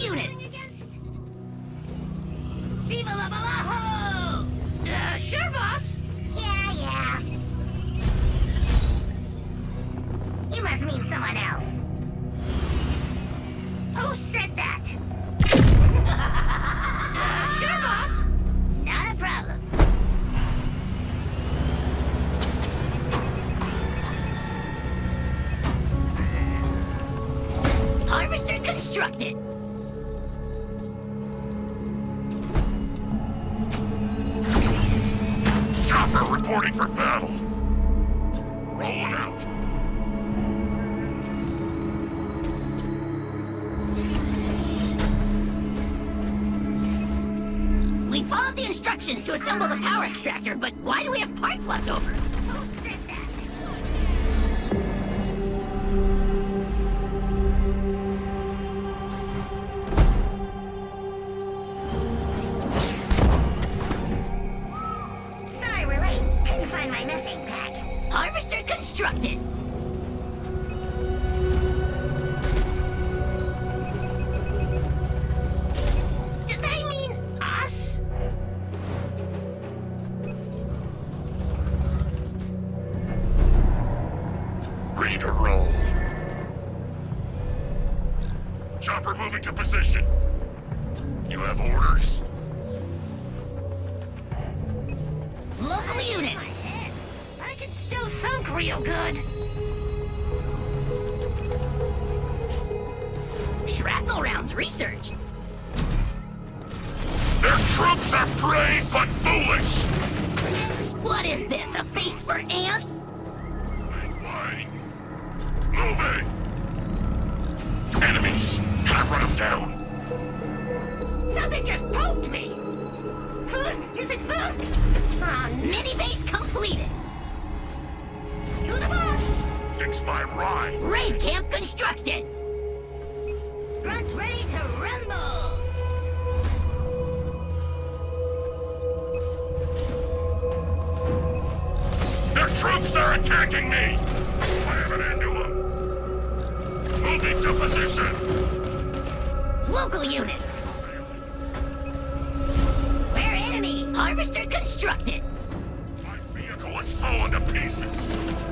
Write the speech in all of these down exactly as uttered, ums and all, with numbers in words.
units! Viva la Balajo! Uh, sure, boss. Yeah, yeah. You must mean someone else. Who said that? uh, sure, boss. Not a problem. Harvester constructed! Chopper reporting for battle. Rolling out. We followed the instructions to assemble the power extractor, but why do we have parts left over? Who said that? Sorry we're late. Couldn't find my methane pack. Harvester constructed! Did they mean us? Ready to roll. Chopper moving to position. You have orders. Local units! I can still thunk real good. Shrapnel rounds researched! Their troops are brave but foolish. What is this, a base for ants? Why? Moving. Enemies. Gotta run them down. Something just poked me. Food? Is it food? Oh, Mini base completed! you the boss. Fix my ride. Raid camp constructed! Grunts ready to rumble. Their troops are attacking me. Slam it into them. Moving to position. Local units! We're enemy. Harvester constructed! My vehicle is falling to pieces.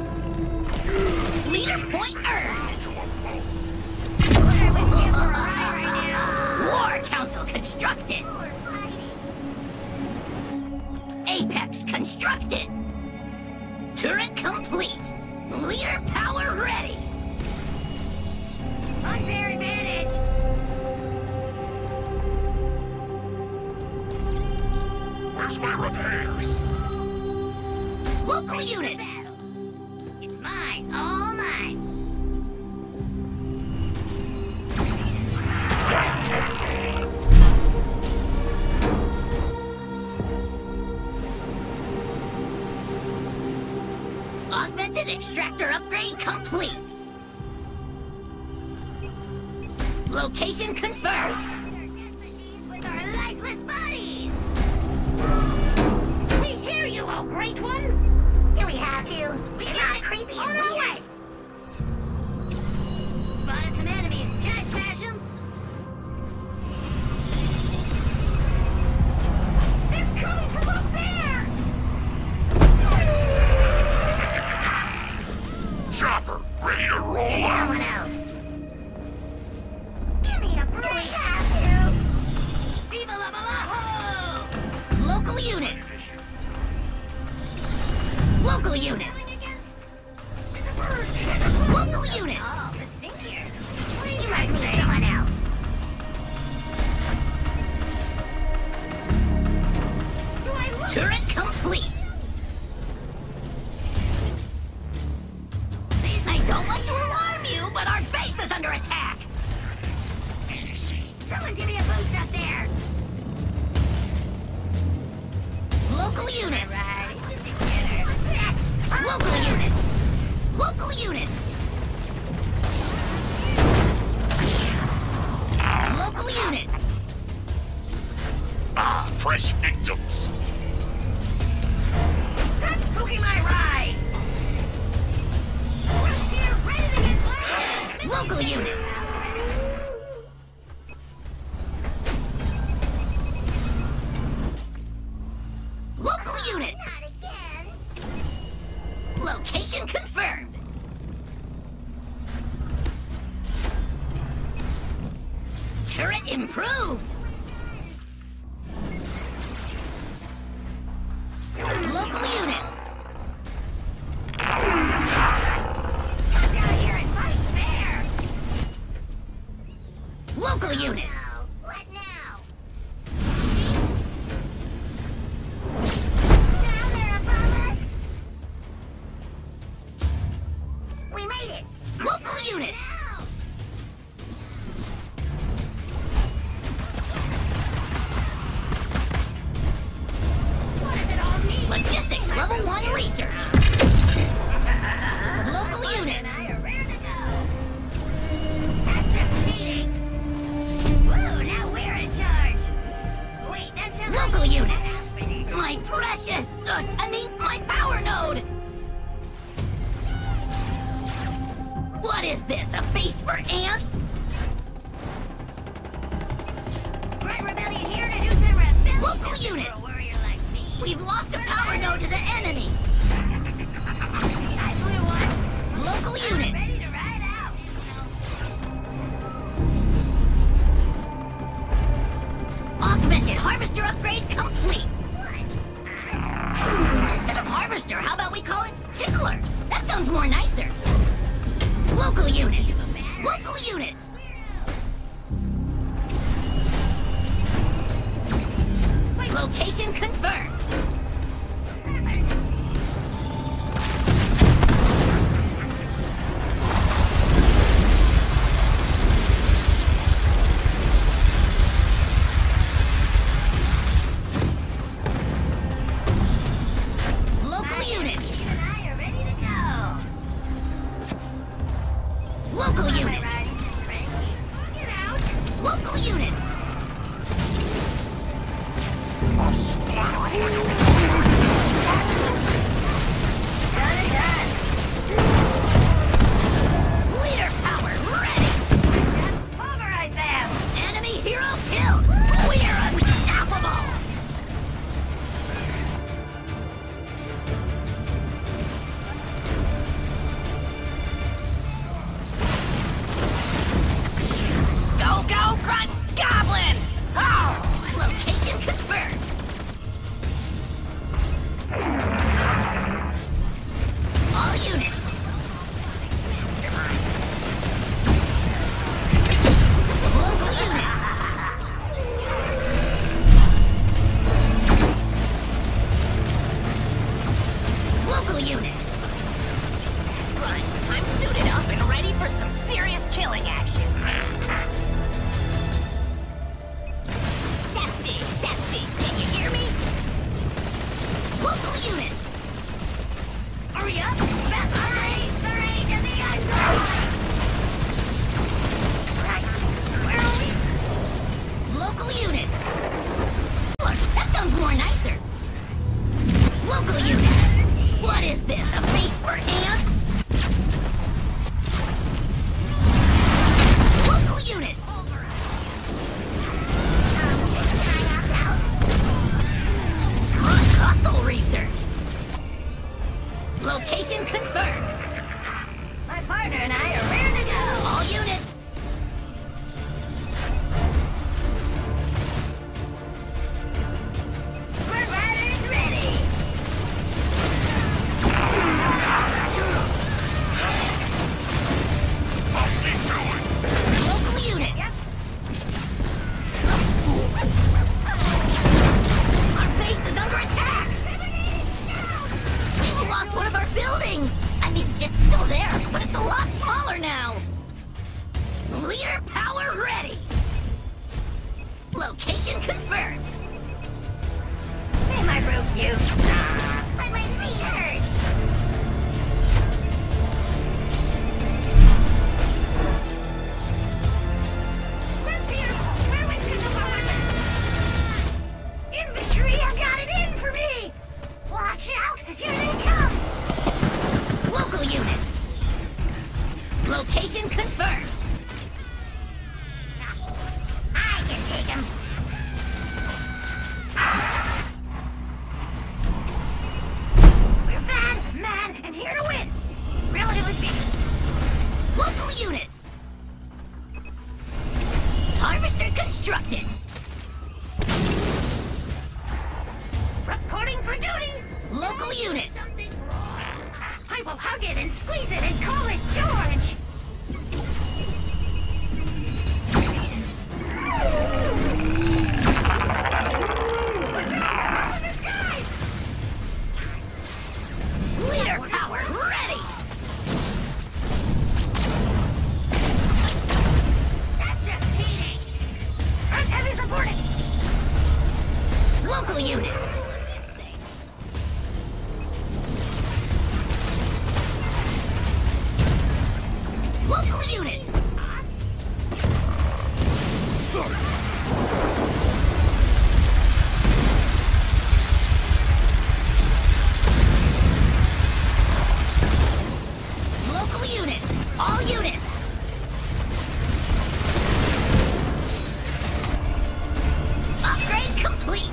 Leader point earned! To a boat. We're with you for a ride right now. War council constructed! Apex constructed! Turret complete! Leader power ready! Unfair advantage. Where's my repairs? Local units! It's mine, all mine. Augmented extractor upgrade complete! Location confirmed! With our lifeless bodies. We hear you, oh great one. Do we have to? We It got looks it. creepy On and our weird. way. Spotted some enemies. Can I smash them? It's coming from up there. Chopper, ready to roll Maybe out. someone else. Give me a break. Do we have to? Viva la Balajo! Local units! Local units! Against. It's a bird. Local units! Oh, the stinkier. You must mean someone else. Do I look? Turret complete! These I don't want to alarm you, but our base is under attack! Easy. Someone give me a boost up there. Local units! Right. Local units! Local units! Local units! Ah, fresh victims. Stop spooking my ride. Brooks here, ready to get loud. Local units! Location confirmed. Turret improved. Local units. Come down here and fight fair. Local units. Now, what now? Now they're above us. We made it. Local units. Now. What does it all mean? Logistics level one research. Local Martin units. and I are ready to go. That's just cheating. Woo, now we're in charge. Wait, that sounds Local like units. happening. My precious, uh, I mean, my power node. What is this, a base for ants? Grunt Rebellion here to do some rebellion. Local units. For a warrior like me. We've lost the power node to the enemy. That's what it was. Local I'm units. ready to ride out. Augmented harvester upgrade complete. Instead of harvester, how about we call it tickler? That sounds more nicer. Local units. Local units. Location confirmed. Local units. You and I are ready to go. Local My units. riding is cranky. Get out. Local units. I'll splatter all you. Done and done. Leader power ready. Pulverize them. Enemy hero killed. We're unstoppable. Go, go, grunt goblin! Oh! Location confirmed. All units. Local units. Local units. Grunt, I'm suited up and ready for some serious killing action. Testing, testing. Can you hear me? Local units. Hurry up. Beth, erase the rage of the ungodly. Right. Where are we? Local units. Look, that sounds more nicer. Local units. What is this, a base for ants? Local units. Hustle research. Location confirmed. My partner and I are ready to go. All units. Grunt Riders ready. I'll see to it. Local units. Our base is under attack. We've lost one of our buildings. I mean, it's still there, but it's a lot smaller now. hug it and squeeze it and call it George. Leader power ready! That's just cheating. Earth heavies reporting. Local units! Local units! Local units! All units! Upgrade complete!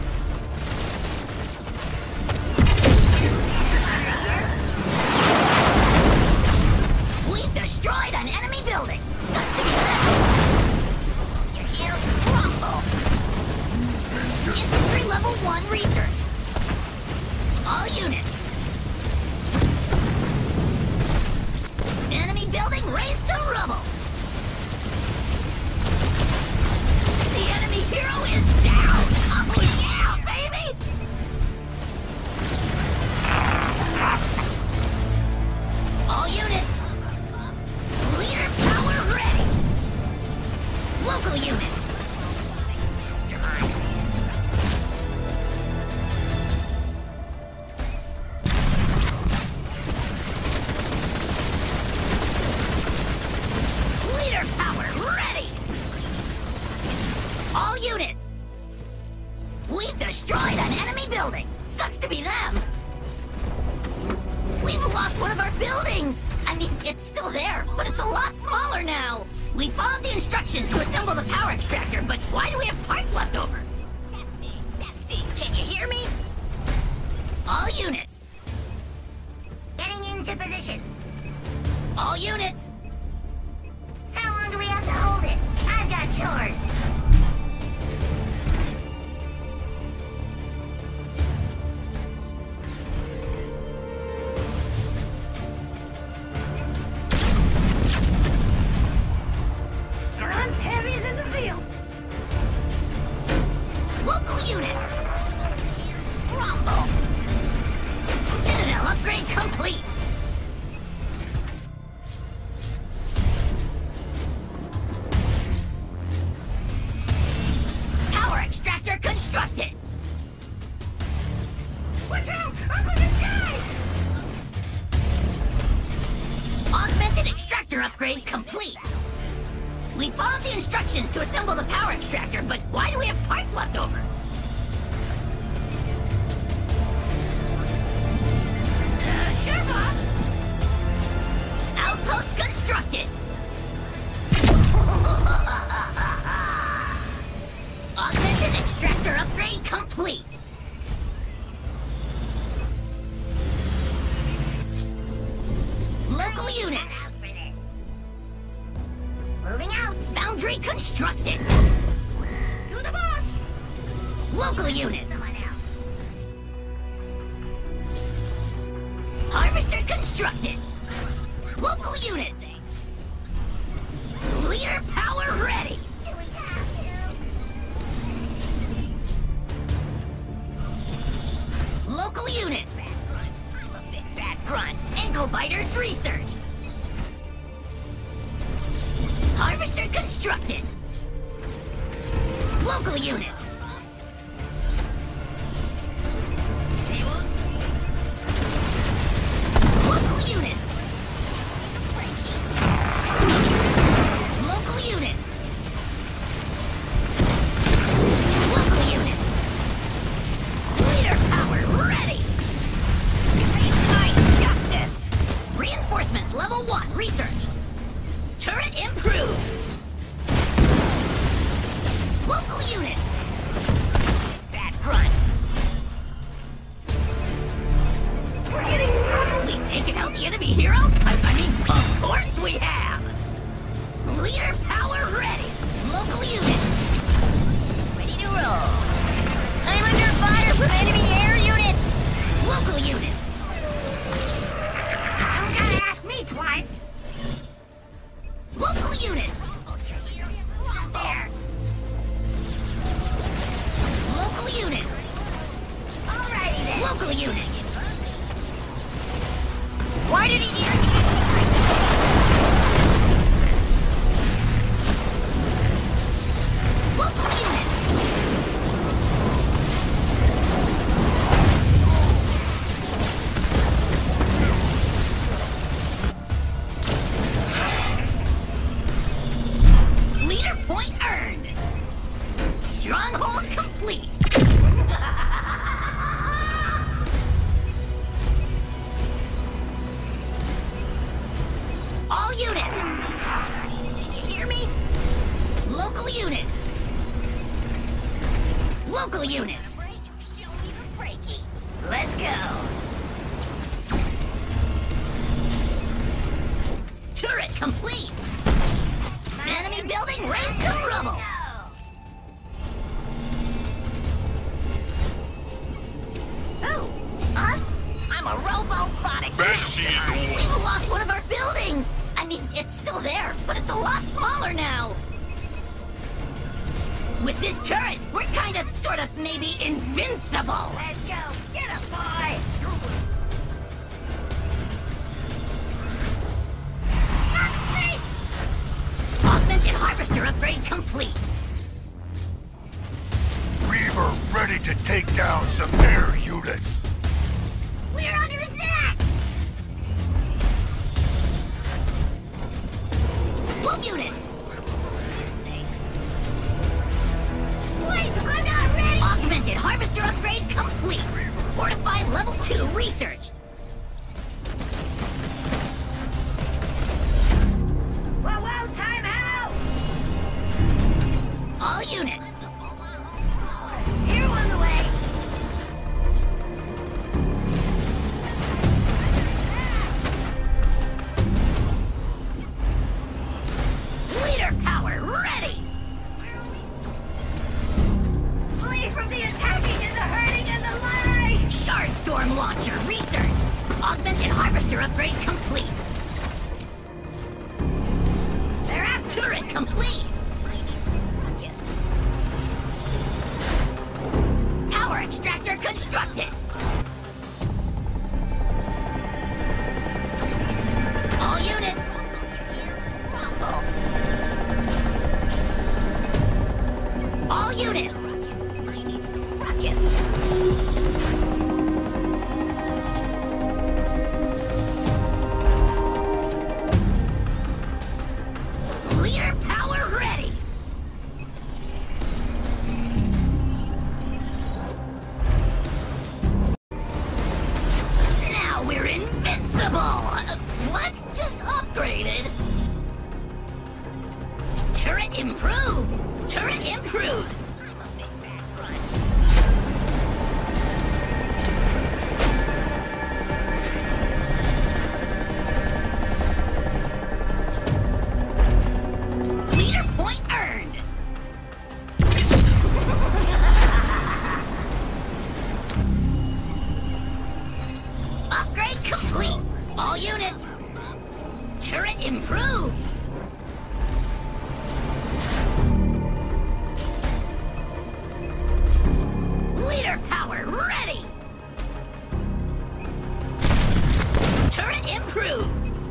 We've destroyed an enemy building! Sucks to be left! You hear? Crumble! Infantry level one research! All units! Enemy building razed to rubble! The enemy hero is down! Oh yeah, baby! All units! Leader power ready! Local units! Mastermind! Leader power ready! All units! We've destroyed an enemy building! Sucks to be them! We've lost one of our buildings! I mean, it's still there, but it's a lot smaller now! We followed the instructions to assemble the power extractor, but why do we have parts left over? Testing, testing, can you hear me? All units! Getting into position. All units! How long do we have to hold it? I've got chores. Grunt heavies in the field. Local units! Rumble! Citadel upgrade complete! Power extractor constructed! Watch out! Up in the sky! Augmented extractor upgrade complete! We followed the instructions to assemble the power extractor, but why do we have parts left over? Uh, sure, boss. Outpost constructed! Augmented extractor upgrade complete! Local units! Out for this. Moving out. Foundry constructed! To the boss. Local units! Someone else. Harvester constructed! Local units! Leader power ready! Do we have to? Local units! I'm a big bad grunt. Ankle biters researched! Harvester constructed! Local units! Local units! Local units! Local units! Leader power ready! Baseline justice! Reinforcements level one, research! Turret improved! Local units! Bad grunt! We're getting We've taken out the enemy hero? I, I mean, of course we have! Leader power ready! Local units! Ready to roll! I'm under fire from enemy air units! Local units! Some kind started in here. Local units. Leader point earned. Stronghold complete. All units. Can you hear me? Local units. Local units. Show me the breaking. Let's go. Turret complete. Enemy building razed to rubble. Oh, us? I'm a robotic. Banshee in the We've water. lost one of our buildings. I mean, it's still there, but it's a lot smaller now. With this turret, we're kind of, sort of, maybe invincible. Let's go. Get up, boy. Not face. Augmented harvester upgrade complete. Reaver ready to take down some air units. We're under attack. Full units. Wait, I'm not ready. Augmented harvester upgrade complete. Fortify level two researched. Whoa, whoa, time out. All units. Here on the way. Leader power ready. Flee from the attacking and the hurting and the lie. Shard storm launcher researched. Augmented harvester upgrade complete. They're after Turret complete. Focus. Power extractor constructed. All units. Rumble. All units. Ruckus. Leader power ready. Now we're invincible. Uh, what? Just upgraded. Turret improved. Turret improved. I'm a big bad grunt. Leader point earned. Upgrade complete. All units. Turret improved. Leader power ready. Turret improved.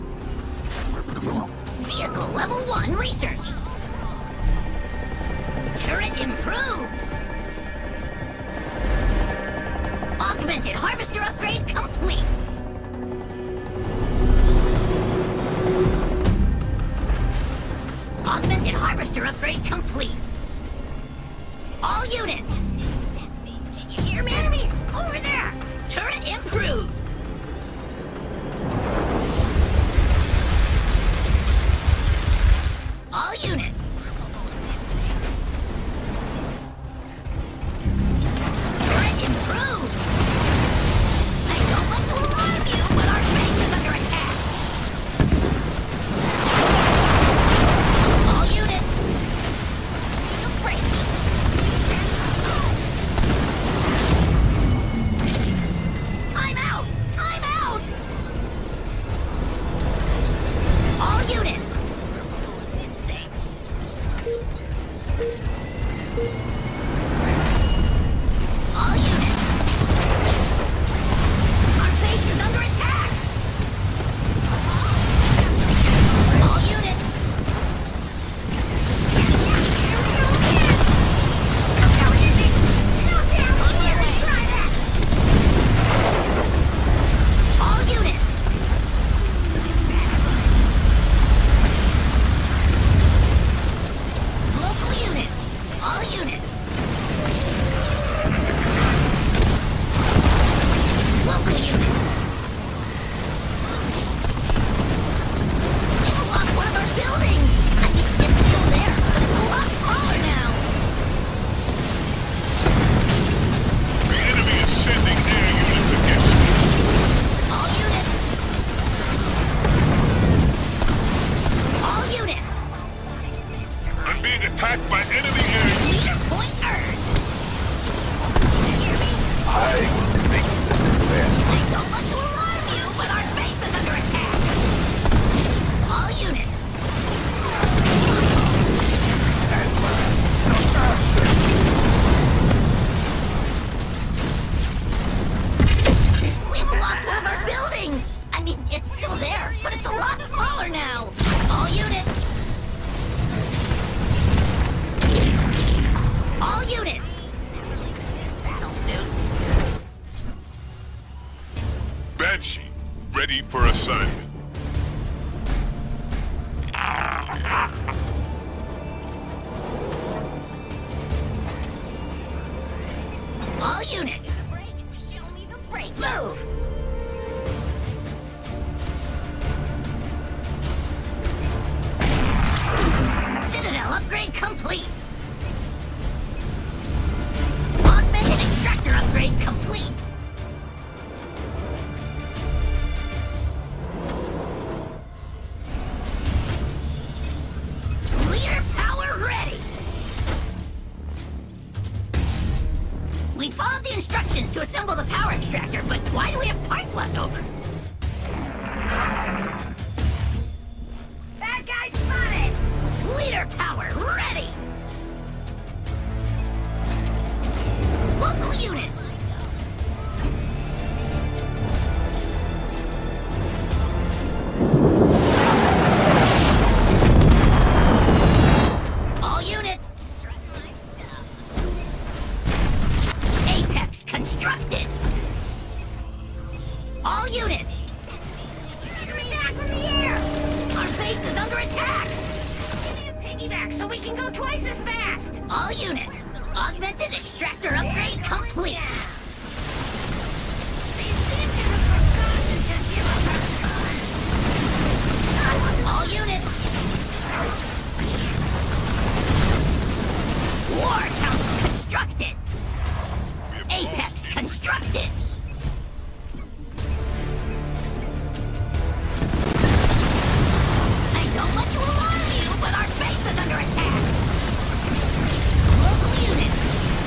Vehicle level one research. Turret improved. Augmented harvester upgrade complete. Augmented harvester upgrade complete. All units. Can you hear me? Enemies over there. Turret improved. All units. Turret improved. I don't want to alarm you, but our base is under attack. All units. Breaking. Time out. extractor, but why do we have parts left over? Bad guy spotted! Leader power ready! Local units! All units! Apex constructed! All units! Attack from the air! Our base is under attack! Give me a piggyback so we can go twice as fast! All units! Augmented extractor upgrade complete! These bitches have forgotten to give us our gun! All units! War Council constructed! Apex constructed! I don't want to alarm you, but our base is under attack! Local units!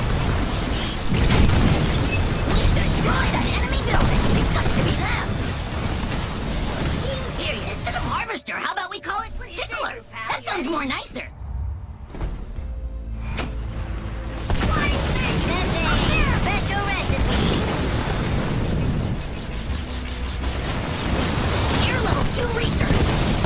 We've destroyed an enemy building! It sucks to be them! Here, instead of Harvester, how about we call it Tickler? That sounds more nicer! Special recipe. Air level two research!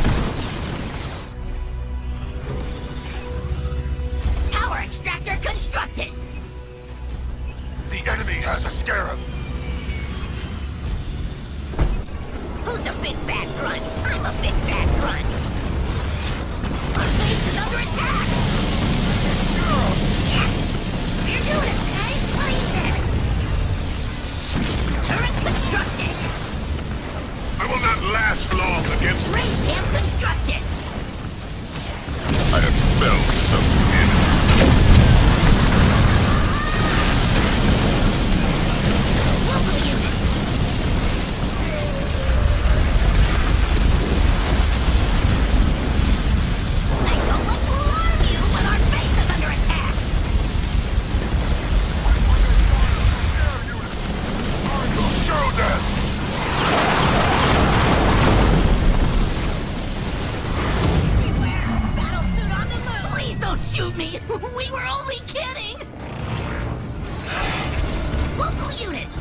Power extractor constructed! The enemy has a scarab. Who's a big bad grunt? I'm a big bad grunt! Our base is under attack! Yes! You're doing it, okay? Please it! Turret constructed! I will not last long against... Raid camp constructed! I have felt some enemy. Local units! I don't want to alarm you, but our base is under attack! I will show them! Battle suit on the move! Please don't shoot me! We were only kidding! Local units!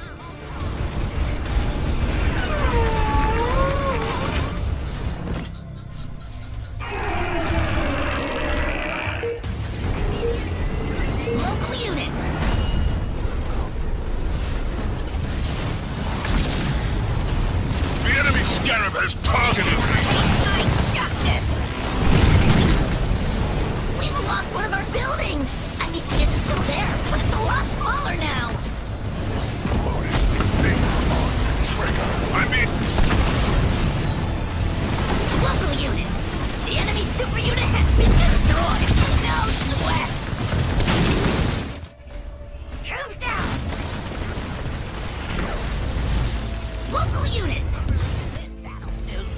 Local units! The enemy scarab has targeted me! Taste my justice! We've lost one of our buildings! I mean, it's still there, but it's a lot smaller now! Loading finger on trigger. I mean... Local units! The enemy super unit has been destroyed! No sweat! Troops down! Local units! This battle suit.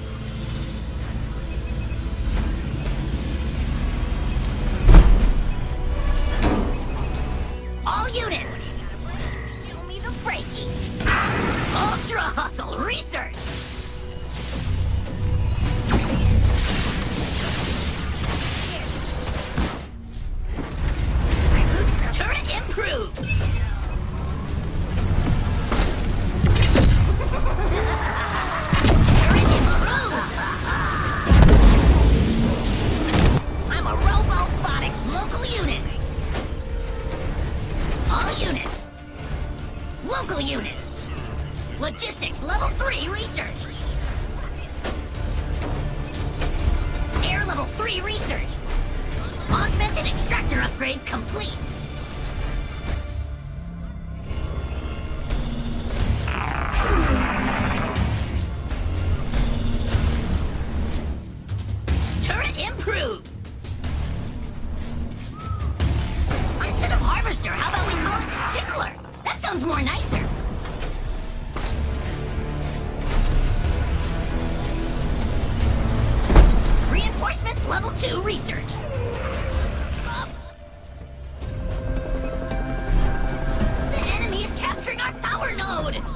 All units! Show me the braking! Ultra Hustle Research! Turret improved! Turret improved! I'm a robotic local units! All units! Local units! Logistics level three research! Air level three research! Augmented extractor upgrade complete! Turret improved! Instead of Harvester, how about we call it Tickler? That sounds more nicer! Reinforcements level two research! The enemy is capturing our power node!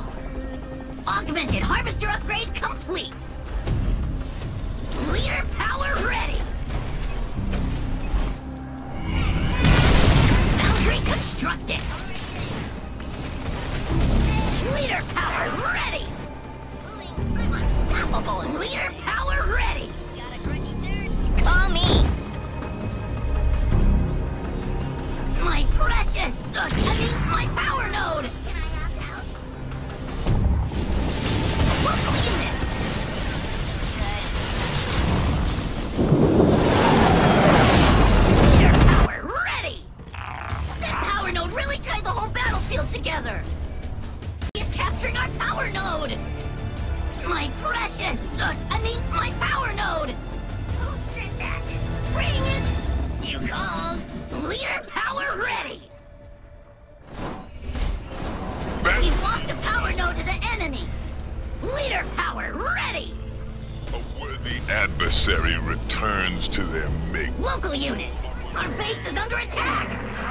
adversary returns to their mate. Local units! Our base is under attack!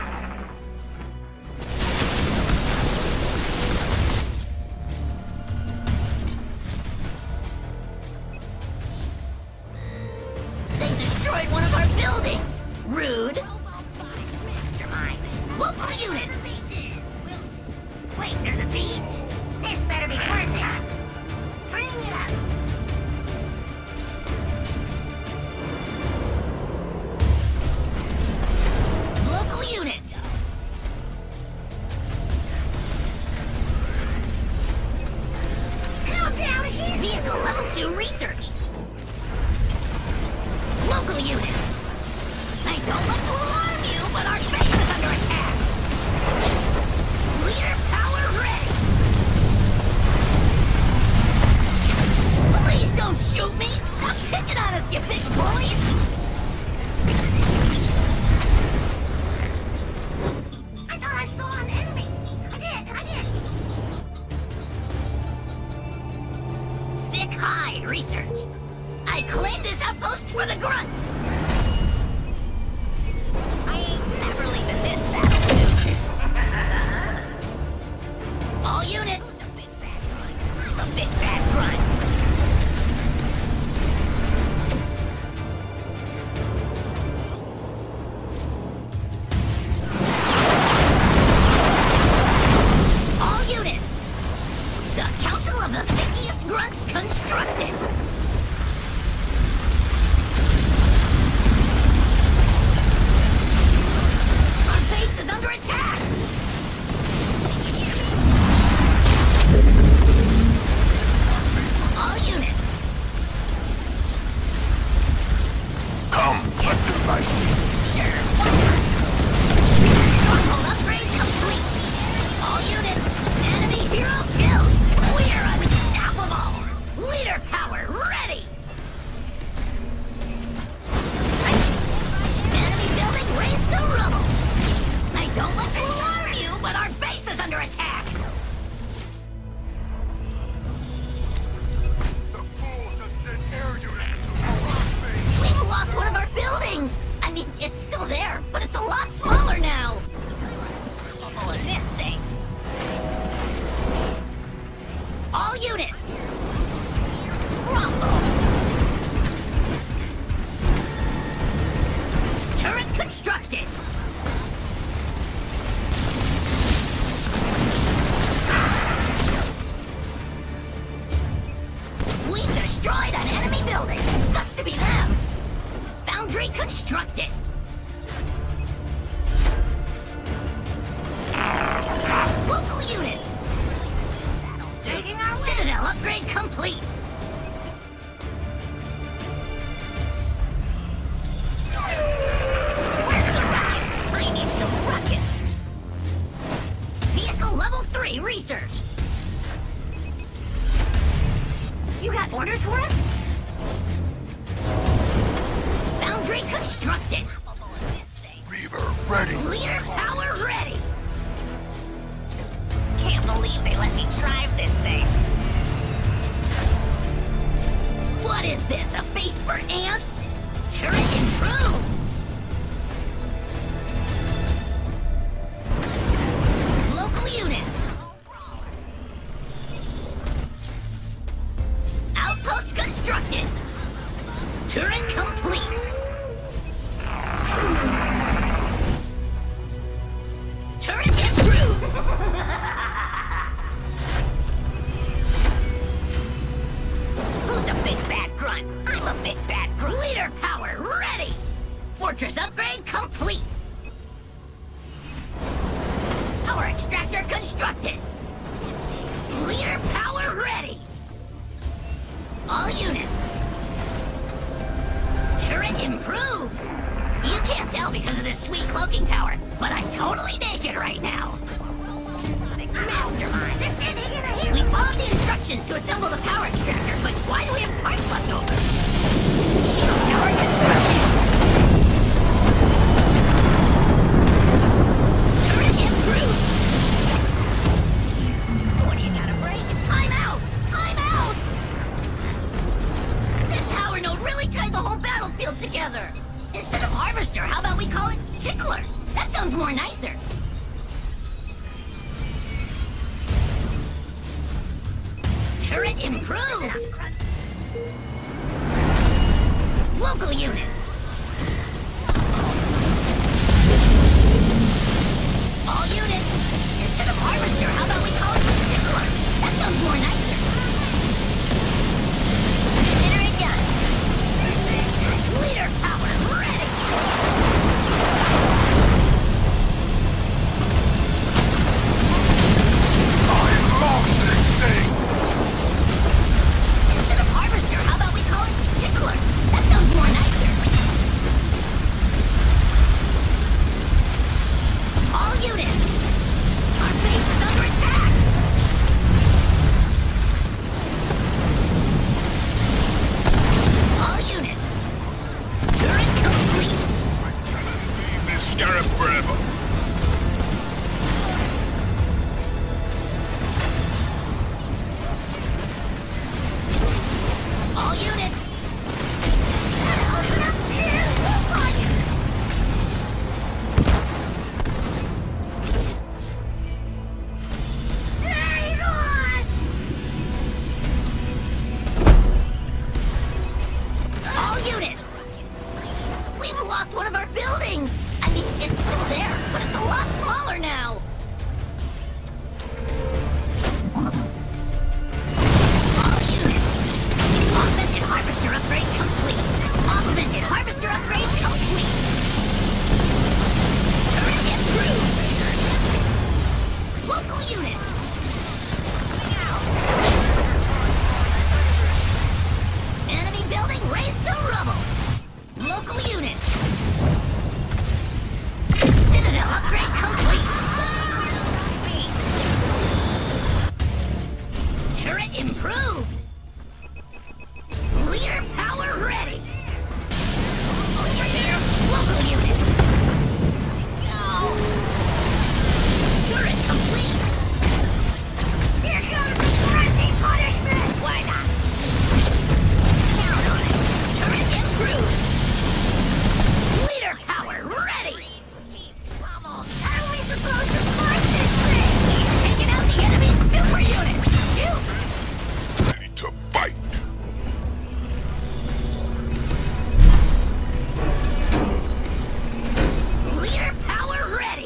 They destroyed one of our buildings! Rude! Mastermind. Local units! Wait, there's a beach? This better be worth it. Bring it up. Local units! Come down here. Vehicle level two research! Local units! I don't want to alarm you, but our base is under attack! Leader power ready! Please don't shoot me! Stop picking on us, you big bullies! I thought I saw an enemy. I did, I did. Thick hide research! I claimed this outpost for the grunts! I ain't never leaving this battlefield! All units! I'm a big bad grunt! All units! The Council of the Thickiest Grunts constructed! Our base is under attack! All units! Come, underlight me. Sure, Stronghold upgrade complete! All units, enemy hero kill! We're unstoppable! Leader power ready! Enemy building razed to rubble! I don't want to alarm you, but our base is under attack! The fools have sent air units to harass me. We've lost one of our buildings! I mean, it's still there, but it's a lot smaller now! Oh, and this thing! All units! Rumble! Turret constructed! We've destroyed an enemy building! Sucks to be them! Foundry constructed! Local units! Taking our way. Citadel upgrade complete! Where's the ruckus? I need some ruckus! Vehicle level three research! You got orders for us? Foundry constructed! Reaver ready. Leader power ready! Can't believe they let me drive this thing! What is this, a base for ants? Turret improved! Local units! Outpost constructed! Turret complete! Turret improved! Who's a big bad grunt? I'm a big bad grunt! Leader power ready! Fortress upgrade complete! Power extractor constructed! Leader power ready! All units! Turret improved! You can't tell because of this sweet cloaking tower, but I'm totally naked right now! Mastermind! They're standing in a hero. We followed the instructions to assemble the power extractor, but why do we have parts left over? Shield tower construction! Turret improved! What do you got a break? Time out! Time out! That power node field together. Instead of harvester, how about we call it tickler? That sounds more nicer. Turret improved. Local units. All units. Instead of harvester, how about we call it tickler? That sounds more nicer. Consider it done. Leader power ready. I love this thing! Instead of harvester, how about we call it tickler? That sounds more nicer. All units. Our base is under attack. All units. Turret complete. Leave this scarab forever. All units. Hang on! All units. We've lost one of our buildings. I mean, it's still there, but it's a lot smaller now. All units. Augmented harvester upgrade complete. Augmented harvester upgrade complete. Turret improved. Local units. Enemy building razed to rubble. Local units. Citadel upgrade complete. Turret improved. Leader power ready. Local units. Turret complete. Here comes the quarantine punishment! Why not? Count on it. Turret improved. Leader power ready. How are we supposed to fight this thing? Taking out the enemy's super units. Phew. Ready to fight. Leader power ready.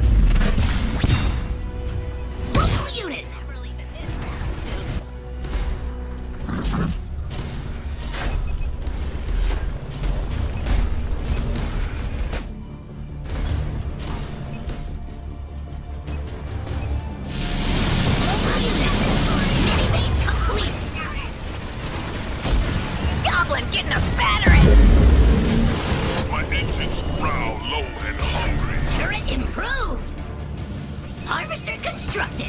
Local units. Local units. Mini base complete. Goblin getting a battering. My engines growl low and hungry. Turret improved. Harvester constructed.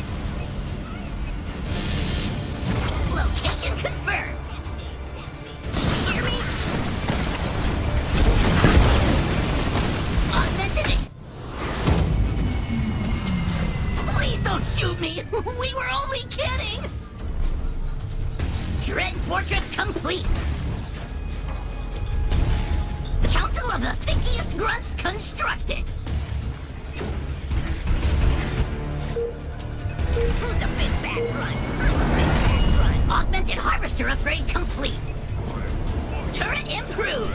Location confirmed. Hear me? Augmented it. Please don't shoot me. We were only kidding. Dread Fortress complete. Council of the Thickiest Grunts constructed. Who's a big bad grunt? I'm a big bad grunt. Augmented harvester upgrade complete. Turret improved.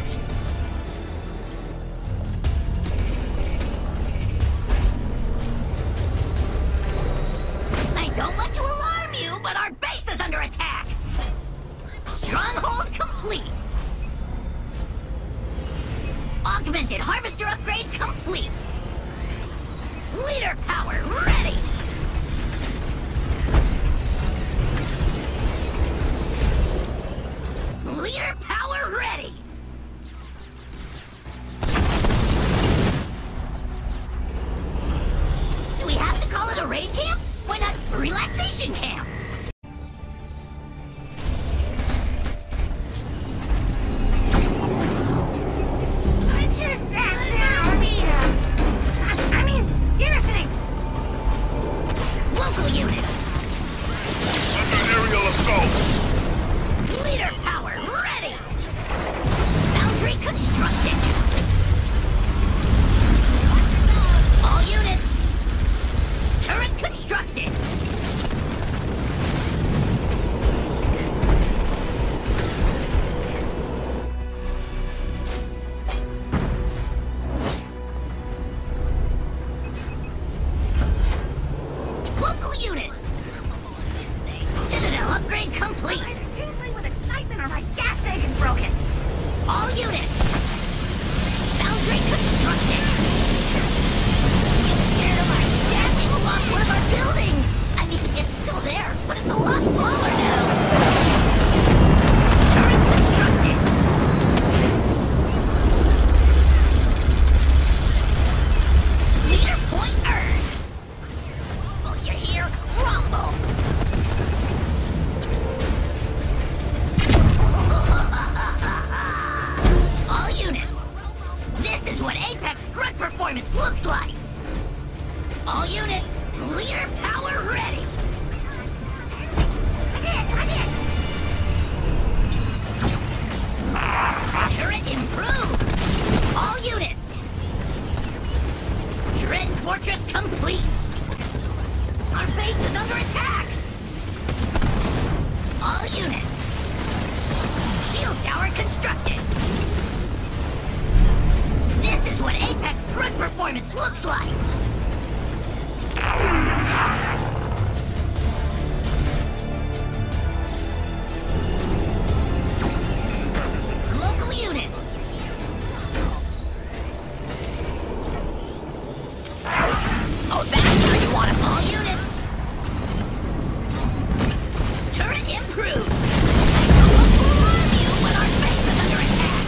I don't want to alarm you, but our base is under attack. Stronghold complete. Augmented harvester upgrade complete. Leader power ready. Leader power ready. Do we have to call it a raid camp? Why not relaxation camp? Put your sack down, Rita! I, I mean, you're listening! All units, leader power ready. I did! I did! Turret improved. All units. Dread Fortress complete. Our base is under attack. All units. Shield tower constructed. This is what Apex grunt performance looks like. Local units. Oh, that's how you want it. All units. Turret improved. Look to alarm you when our base is under attack.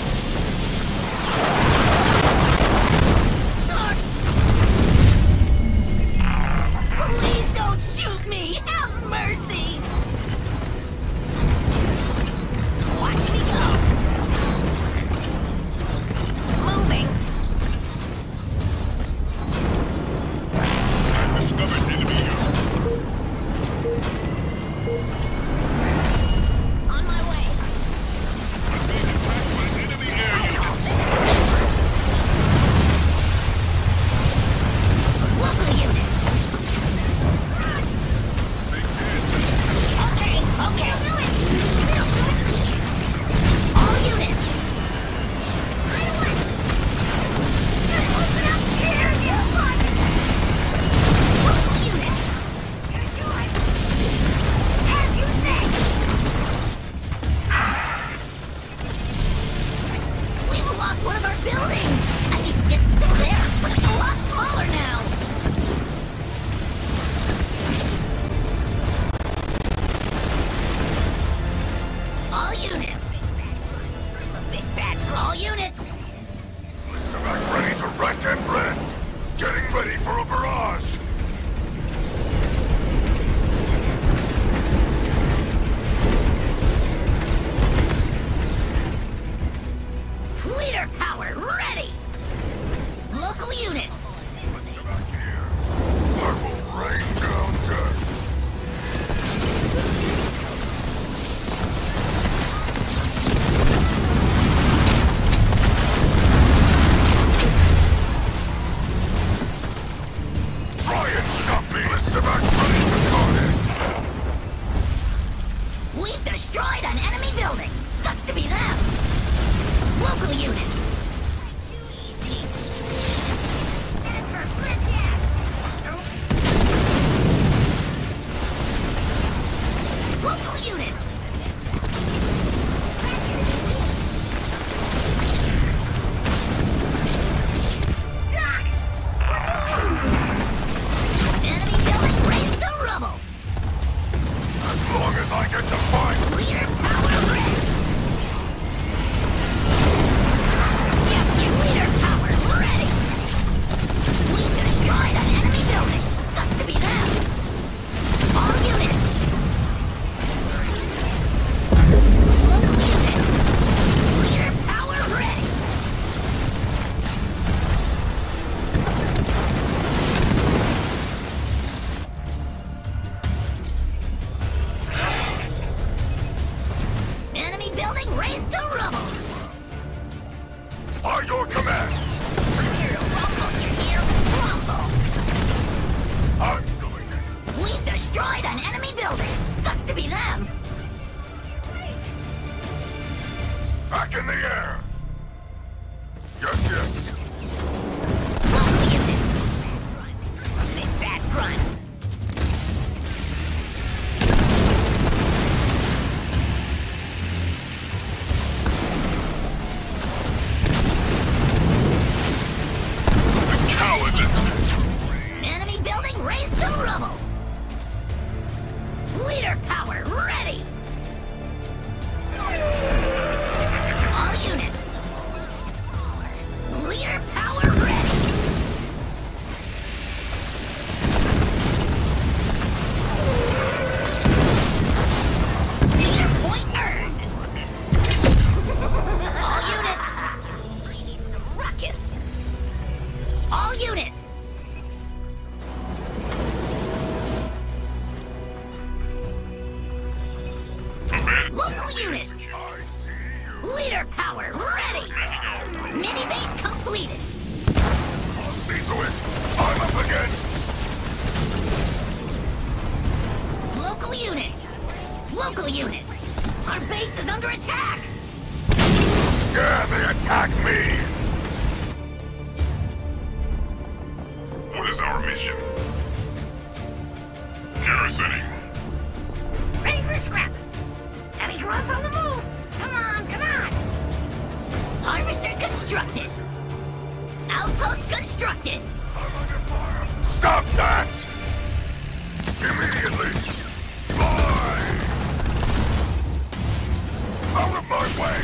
Please don't shoot me! Have mercy! Watch me go! Moving! Discovered enemy unit. On my way! I'm being attacked by enemy air units. Local units! Okay, okay! All units! Open up here, you want! Local units! As you say! We've lost one of our buildings! I mean, it's still there, but it's a lot smaller now! All units! Big bad all units! Back ready to wreck and rend. Getting ready for a barrage. Leader power ready! Local units! Back here. I will rain down death. Try and stop me! Mister Back ready to carnage. We've destroyed an enemy building! Sucks to be them! Local units! Too easy. That's for good, yeah. Local units! Doc! Enemy building razed to rubble! As long as I get to fight. Leader power ready! Yep, leader power ready! We've destroyed an enemy building! Sucks to be them! All units! Local units! Leader power ready! Enemy building razed to rubble! By your command. I'm here to rumble, you hear? Rumble! I'm doing it. We've destroyed an enemy building! Sucks to be them! Back in the air. Yes, yes. Local units! Big bad grunt! The coward attack. Enemy building razed to rubble! Leader power ready! All units! tower ready! Mini base completed! I'll see to it! I'm up again! Local units! Local units! Our base is under attack! Dare they attack me! What is our mission? Garrisoning. Ready for scrap. Heavy growth on the move. Come on, come on. Harvester constructed! Outpost constructed! I'm under fire! Stop that! Immediately! Fly! Out of my way!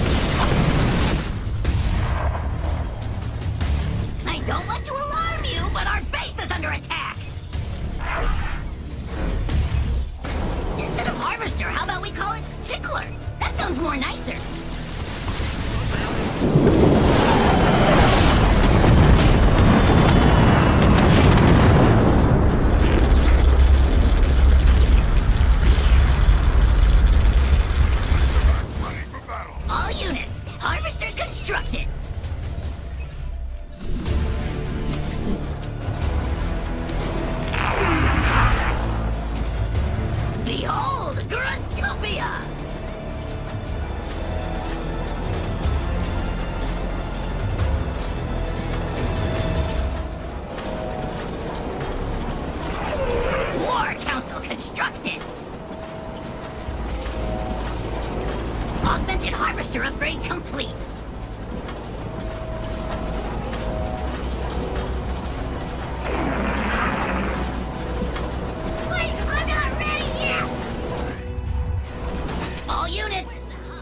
I don't want to alarm you, but our base is under attack! Instead of Harvester, how about we call it Tickler? That sounds more nicer. Ready for battle! All units, Harvester constructed! Behold, Gruntopia! War Council constructed! Augmented Harvester upgrade complete! Wait, I'm not ready yet. All units!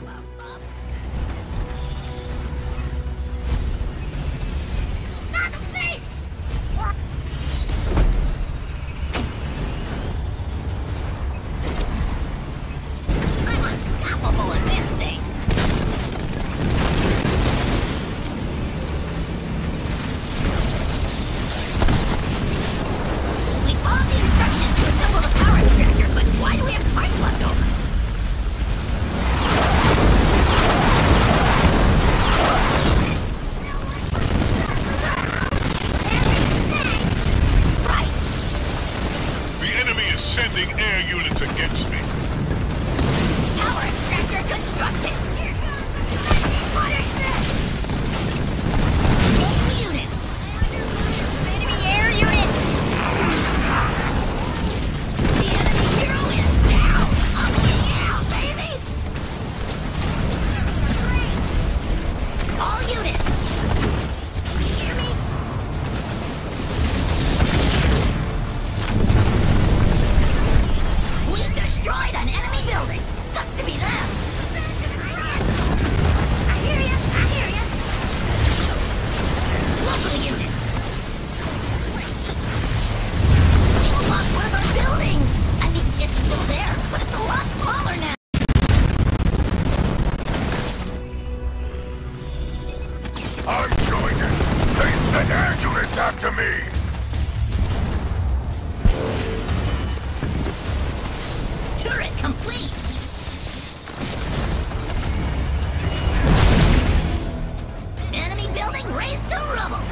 Not the face. I'm unstoppable in this thing! We followed the instructions to assemble the power extractor, but why do we have parts left over? Right! The enemy is sending air units against me! Power extractor constructed! Local units! Enemy air units! The enemy hero is down! Oh yeah, baby! All units! Can you hear me? We've destroyed an enemy building! Sucks to be them! I hear ya, I hear ya. Local units! We lost one of our buildings! I mean, it's still there, but it's a lot smaller now! I'm going in! They sent air units after me! Turret complete! Enemy building razed to rubble!